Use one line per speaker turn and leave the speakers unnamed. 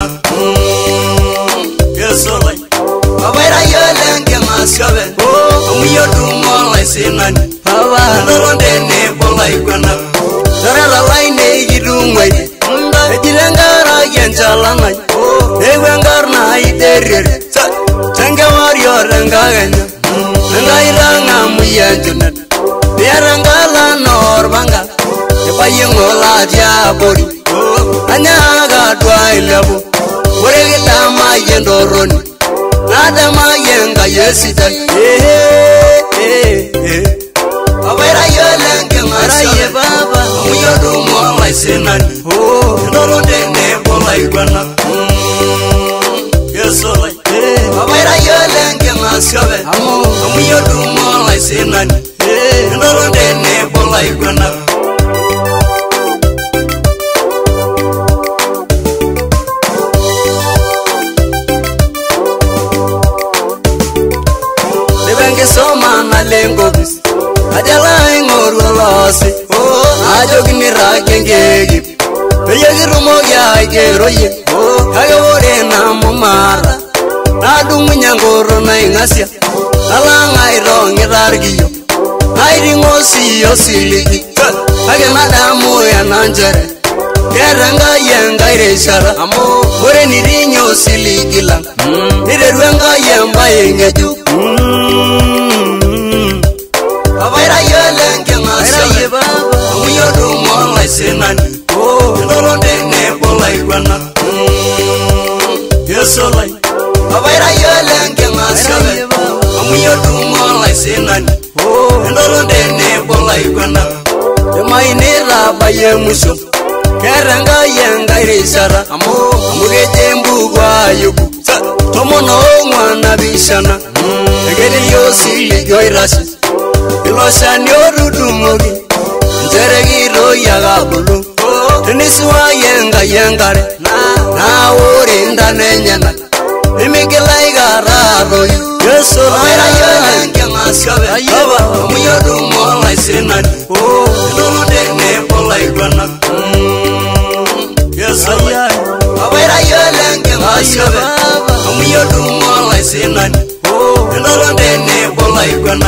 Yesolai Abaira yolenge maskabe Amuyo dumo lai sinani Ndolondene bola ikwana Tarala laine yidumai Ejilengara yenchalanai Ewengarna iterere Tenge wario rengaganya Nengairanga muyanjunet Biarangala norbanga Yepayengola diabori Anyaga dwailebu Muregita mayendoroni Nada mayenga yesitan Abaira yolenge maskabe Amuyo dumo lai sinani Ndolondene bola ikwana Yesolai Abaira yolenge maskabe Amuyo dumo lai sinani Ndolondene bola ikwana Lebenge soma na lengo bis Ajala ingoro losi Ajogini rakengegi Peyegirumo ya igeroye Kagawore na mumara Nadungu nyangoro na ingasya Alanga irongi rargiyo Nairi ngosi yosiliki Kage nadamu ya nanjere Kerenga yenga ireshara Kore nirinyo silikila Nireruenga yemba yengeju Abaira yolenge maskabe Amuyo dumo lai sinani Ndolondene bola ikwana Yesolai Abaira yolenge maskabe Amuyo dumo lai sinani Ndolondene bola ikwana Emainira baye musho Kerenga yenga irishara Amugeje mbugwa yuku Tomono mwana bishana Egeri yosili yoirashi Iloshani orudumogi Njeregi royaga bulu Teniswa yenga yengare Na urinda nenyana Imigila igara royu Abaira yolenge maskabe Amuyo dumo lai sinani Ndolondene bola ikwana Yesolai Abaira yolenge maskabe Amuyo dumo lai sinani Ndolondene bola ikwana